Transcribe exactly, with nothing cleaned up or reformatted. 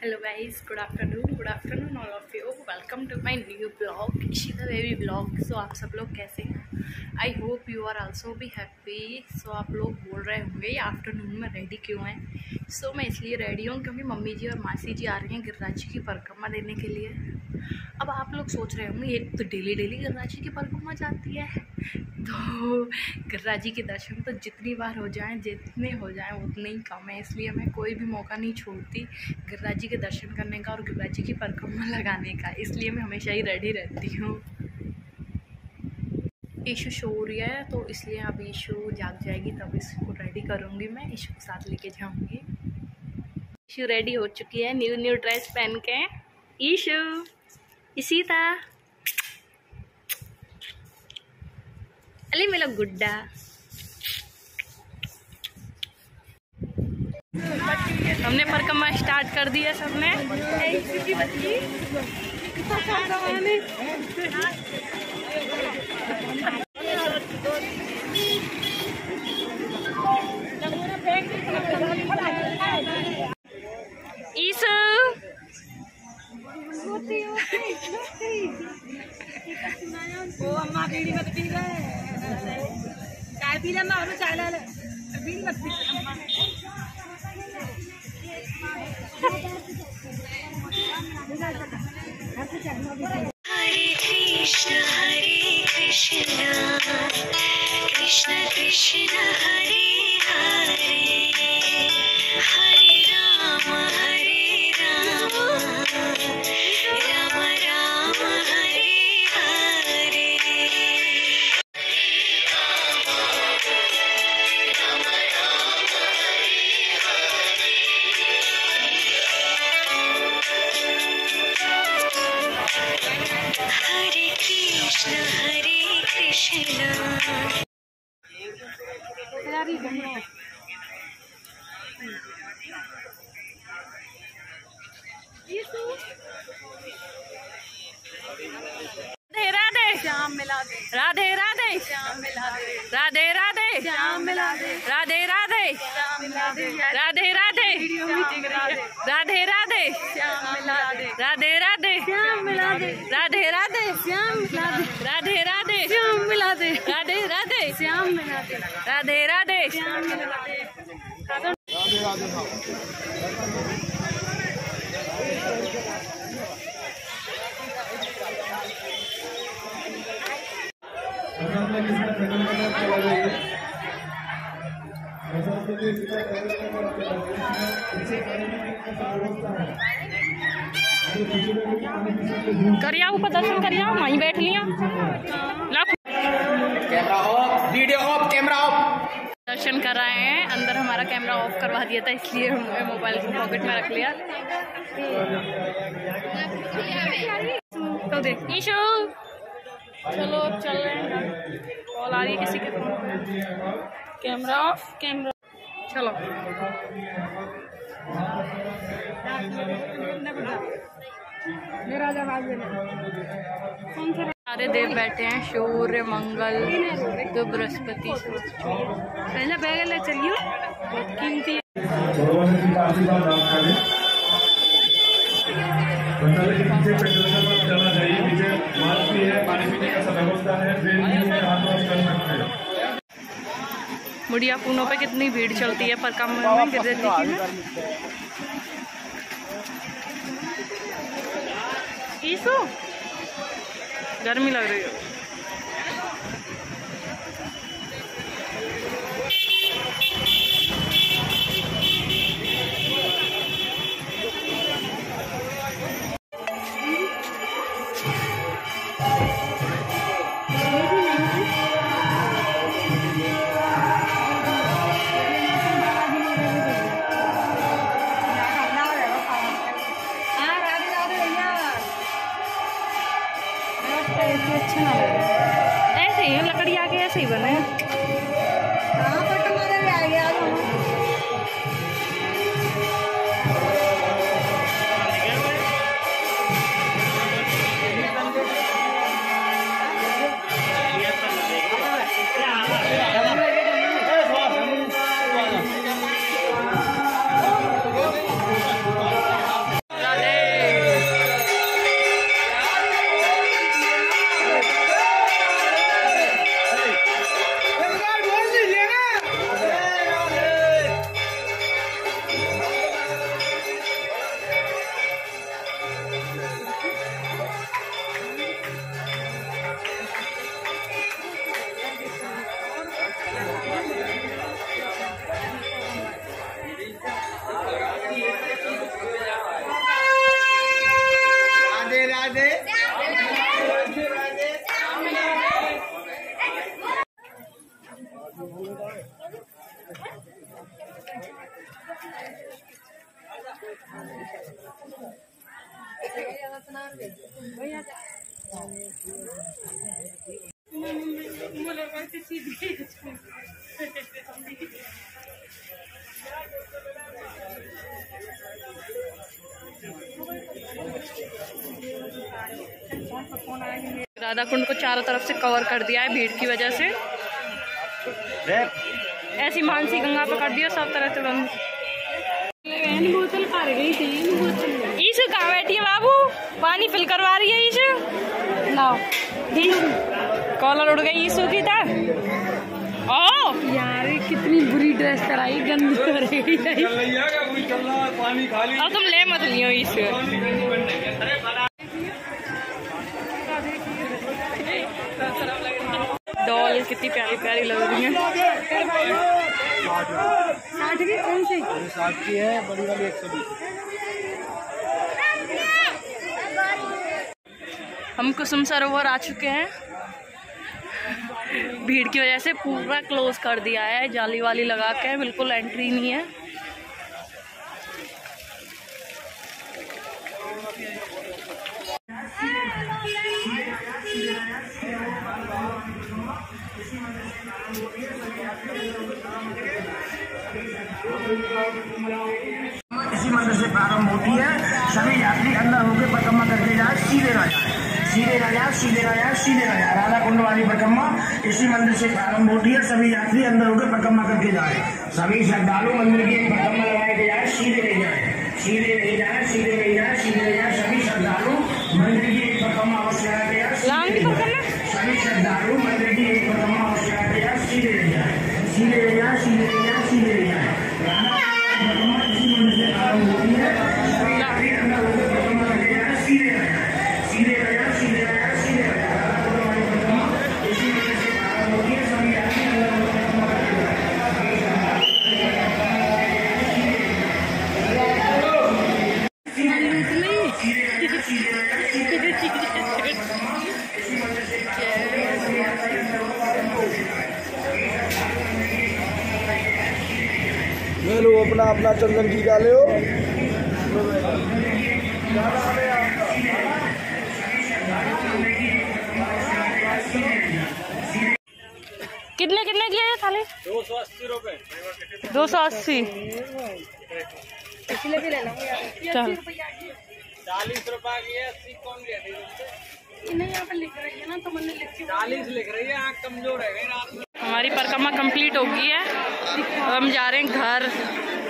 Hello guys, good afternoon good afternoon all of you. Welcome to my new blog, Ishita baby blog. So आप सब लोग कैसे हैं? I hope you are also be happy. So आप लोग बोल रहे होंगे आफ्टरनून में रेडी क्यों हैं? सो so, मैं इसलिए रेडी हूँ क्योंकि मम्मी जी और मासी जी आ रही हैं गिरिराज जी की परिक्रमा देने के लिए। अब आप लोग सोच रहे होंगे ये तो डेली डेली गिरिराज जी की परिक्रमा जाती है, तो गिरिराज जी के दर्शन तो जितनी बार हो जाएं जितने हो जाएं उतने ही कम है। इसलिए मैं कोई भी मौका नहीं छोड़ती गिरिराज जी के दर्शन करने का और गिरिराज जी की परिक्रमा लगाने का। इसलिए मैं हमेशा ही रेडी रहती हूँ। ईशु सो रही है तो इसलिए अब ईशु जाग जाएगी तब इसको रेडी करूँगी, मैं ईशु के साथ लेके जाऊँगी। ईशु रेडी हो चुकी है न्यू न्यू ड्रेस पहन के। ईशु, इशिता, अली मेरा गुड्डा। हमने परिक्रमा स्टार्ट कर दिया सबने। ईशु वो अम्मा बीड़ी मत पी रहे, चाय पी ले अम्मा, और चाय ला ले, बीड़ी मत पी अम्मा। हरे कृष्ण हरे कृष्ण कृष्ण कृष्ण हरे हरे, हरे राम हरे राम राम राम हरे हरे। हरे कृष्ण हरे कृष्ण। राधे राधे श्याम मिला दे, राधे राधे श्याम मिला दे, राधे राधे श्याम मिला दे, राधे राधे श्याम मिला दे, राधे राधे राधे राधे श्याम मिला दे, राधे राधे श्याम मिला दे, राधे राधे श्याम मिला दे, राधे राधे श्याम मिला दे, राधे राधे श्याम मिला दे, राधे राधे श्याम मिला दे। करिया ऊपर दर्शन करिया, वहीं बैठ लिया। Camera off, video off, camera off. दर्शन कर रहे हैं, अंदर हमारा कैमरा ऑफ करवा दिया था इसलिए हमने मोबाइल को पॉकेट में रख लिया। तो देख ईशु, चलो अब चल रहे हैं। कॉल आ रही है किसी के फोन। कैमरा ऑफ, कैमरा चलो। सारे देव बैठे हैं, सूर्य मंगल तो बृहस्पति पहले बैग ले चलियो, बहुत कीमती है। मुड़िया पूनों पे कितनी भीड़ चलती है परिक्रमा में गिरिराज जी की। ईशु, गर्मी लग रही है। अच्छा ना लगे ऐसे ही लकड़ी आके ऐसे ही बने। हाँ फोटो मारे भी आ गया। राधा कुंड को चारों तरफ से कवर कर दिया है भीड़ की वजह से। ऐसी मानसी गंगा पे कर दिया सब तरह से बंद। बोतल भर गई थी ईशु कहाँ बैठी है बाबू? पानी फिल करवा रही है ईशु। लाओ कॉलर उड़ गई ईशु की था। ओ यार कितनी बुरी ड्रेस कराई, गंदी हो रही है। अब तुम ले मत लियो ईशु। डॉल कितनी प्यारी प्यारी लग रही है। साठ की कौन सी? साठ की है, बड़ी वाली एक सौ बीस। हम कुसुम सरोवर आ चुके हैं। भीड़ की वजह से पूरा क्लोज कर दिया है, जाली वाली लगा के, बिल्कुल एंट्री नहीं है। इसी मंदिर से प्रारंभ होती है। सभी यात्री अंदर होकर परिक्रमा करके जाए, सीधे ना जाए, सीधे ना जाए, सीधे ना जाए, सीधे ना जाए। राधा कुंड वाली परिक्रमा इसी मंदिर से प्रारंभ होती है। सभी यात्री अंदर होकर परिक्रमा करके जाए। सभी श्रद्धालु मंदिर की परिक्रमा लगाए के जाए, सीधे नहीं जाए, सीधे नहीं जाए, सीधे नहीं जाए, सीधे नहीं जाए। सभी श्रद्धालु मंदिर की एक परिक्रमा अवश्य लगा के जाए। सभी श्रद्धालु मंदिर की एक परिक्रमा अवश्य लगा के जाए, सीधे नहीं जाए, सीधे नहीं जाए, सीधे नहीं जाए, सीधे नहीं जाए। इसी मंदिर से प्रारंभ होती है। सभी यात्री अंदर होकर परिक्रमा करके जाए, सीधे ना जाए, सीधे ना जाए, सीधे ना जाए, सीधे ना जाए। राधा कुंड वाली परिक्रमा इसी मंदिर से प्रारंभ होती है। सभी यात्री अंदर होकर परिक्रमा करके जाए। मैं लो अपना अपना चंदन की डाले हो। कितने कितने की है ये थाली? दो सौ अस्सी रुपए। दो सौ अस्सी। इसलिए भी ले लूंगी चल चालीस रुपए की है, अस्सी कौन लिया? नहीं, यहाँ पर लिख रही है ना, तो मैंने लिख के चालीस लिख रही है, आँख कमजोर है रात में। हमारी परिक्रमा कंप्लीट हो गई है। अब हम जा रहे हैं घर।